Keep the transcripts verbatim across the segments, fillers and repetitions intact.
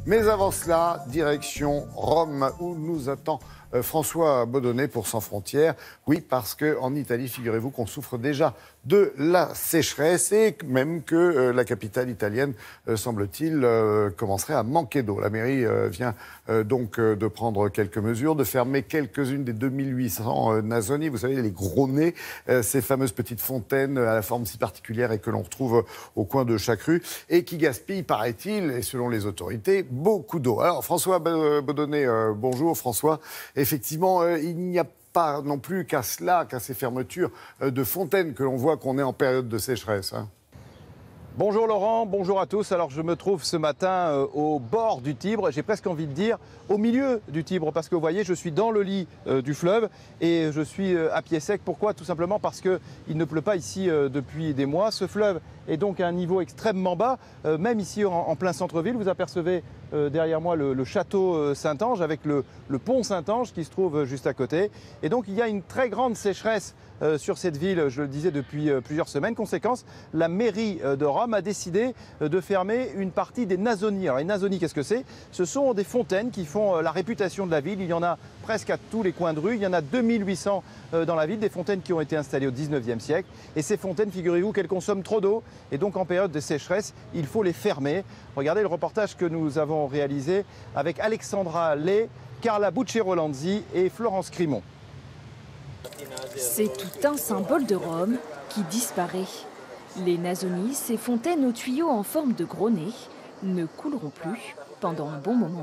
Mais avant cela, direction Rome, où nous attend euh, François Baudonnet pour Sans Frontières. Oui, parce qu'en Italie, figurez-vous qu'on souffre déjà de la sécheresse et même que euh, la capitale italienne, euh, semble-t-il, euh, commencerait à manquer d'eau. La mairie euh, vient euh, donc euh, de prendre quelques mesures, de fermer quelques-unes des deux mille huit cents euh, nasoni. Vous savez, les gros nez, euh, ces fameuses petites fontaines à la forme si particulière et que l'on retrouve au coin de chaque rue et qui gaspillent, paraît-il, et selon les autorités, beaucoup d'eau. Alors, François Baudonnet, euh, bonjour François. Effectivement, euh, il n'y a pas non plus qu'à cela, qu'à ces fermetures euh, de fontaines que l'on voit qu'on est en période de sécheresse. Hein. Bonjour Laurent, bonjour à tous. Alors je me trouve ce matin euh, au bord du Tibre, j'ai presque envie de dire au milieu du Tibre, parce que vous voyez, je suis dans le lit euh, du fleuve et je suis euh, à pied sec. Pourquoi? Tout simplement parce qu'il ne pleut pas ici euh, depuis des mois. Ce fleuve est donc à un niveau extrêmement bas, euh, même ici en, en plein centre-ville. Vous apercevez euh, derrière moi le, le château euh, Saint-Ange avec le, le pont Saint-Ange qui se trouve juste à côté. Et donc il y a une très grande sécheresse Euh, sur cette ville, je le disais, depuis euh, plusieurs semaines. Conséquence, la mairie euh, de Rome a décidé euh, de fermer une partie des nasoni. Alors les nasoni, qu'est-ce que c'est? Ce sont des fontaines qui font euh, la réputation de la ville. Il y en a presque à tous les coins de rue. Il y en a deux mille huit cents euh, dans la ville, des fontaines qui ont été installées au dix-neuvième siècle. Et ces fontaines, figurez-vous qu'elles consomment trop d'eau. Et donc en période de sécheresse, il faut les fermer. Regardez le reportage que nous avons réalisé avec Alexandra Lay, Carla Buccerolanzi et Florence Crimon. C'est tout un symbole de Rome qui disparaît. Les nasoni, ces fontaines aux tuyaux en forme de gros nez, ne couleront plus pendant un bon moment.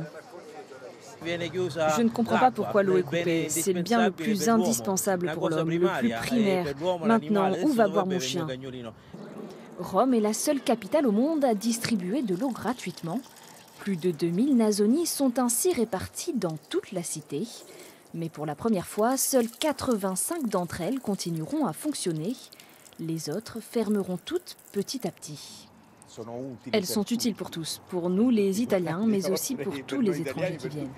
Je ne comprends pas pourquoi l'eau est coupée. C'est le bien le plus indispensable pour l'homme, le plus primaire. Maintenant, où va boire mon chien? Rome est la seule capitale au monde à distribuer de l'eau gratuitement. Plus de deux mille nasoni sont ainsi répartis dans toute la cité. Mais pour la première fois, seules quatre-vingt-cinq d'entre elles continueront à fonctionner. Les autres fermeront toutes petit à petit. Elles sont utiles pour tous, pour nous les Italiens, mais aussi pour tous les étrangers qui viennent.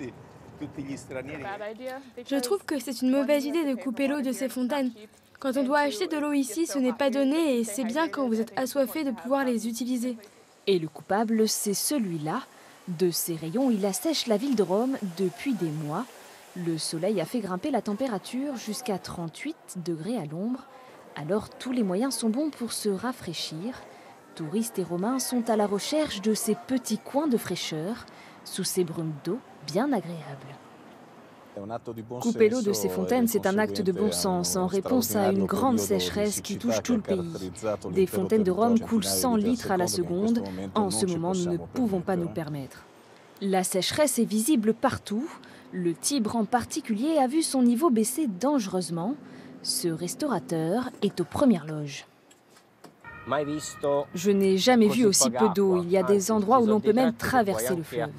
Je trouve que c'est une mauvaise idée de couper l'eau de ces fontaines. Quand on doit acheter de l'eau ici, ce n'est pas donné et c'est bien quand vous êtes assoiffé de pouvoir les utiliser. Et le coupable, c'est celui-là. De ces rayons, il assèche la ville de Rome depuis des mois. Le soleil a fait grimper la température jusqu'à trente-huit degrés à l'ombre. Alors tous les moyens sont bons pour se rafraîchir. Touristes et Romains sont à la recherche de ces petits coins de fraîcheur, sous ces brumes d'eau bien agréables. Couper l'eau de ces fontaines, c'est un acte de bon sens en réponse à une grande sécheresse qui touche tout le pays. Des fontaines de Rome coulent cent litres à la seconde. En ce moment, nous ne pouvons pas nous permettre. La sécheresse est visible partout. Le Tibre en particulier a vu son niveau baisser dangereusement. Ce restaurateur est aux premières loges. Je n'ai jamais vu aussi peu d'eau. Il y a des endroits où l'on peut même traverser le fleuve.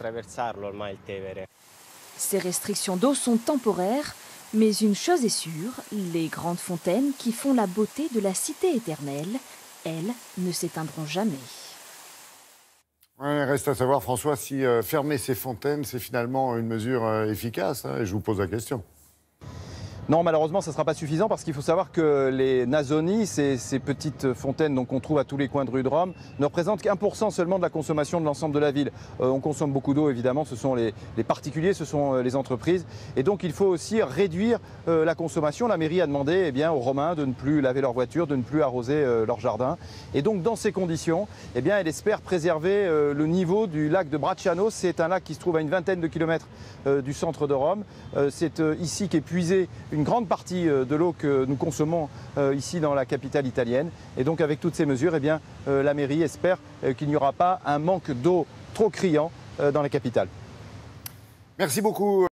Ces restrictions d'eau sont temporaires, mais une chose est sûre, les grandes fontaines qui font la beauté de la cité éternelle, elles ne s'éteindront jamais. Ouais, reste à savoir, François, si euh, fermer ces fontaines, c'est finalement une mesure euh, efficace. Hein, et je vous pose la question. Non, malheureusement, ça ne sera pas suffisant parce qu'il faut savoir que les nasoni, ces, ces petites fontaines qu'on trouve à tous les coins de rue de Rome, ne représentent qu'un pour cent seulement de la consommation de l'ensemble de la ville. Euh, on consomme beaucoup d'eau, évidemment, ce sont les, les particuliers, ce sont euh, les entreprises. Et donc, il faut aussi réduire euh, la consommation. La mairie a demandé eh bien, aux Romains de ne plus laver leur voiture, de ne plus arroser euh, leur jardin. Et donc, dans ces conditions, eh bien, elle espère préserver euh, le niveau du lac de Bracciano. C'est un lac qui se trouve à une vingtaine de kilomètres euh, du centre de Rome. Euh, C'est euh, ici qu'est puisé une grande partie de l'eau que nous consommons euh, ici dans la capitale italienne. Et donc avec toutes ces mesures, eh bien, euh, la mairie espère euh, qu'il n'y aura pas un manque d'eau trop criant euh, dans la capitale. Merci beaucoup.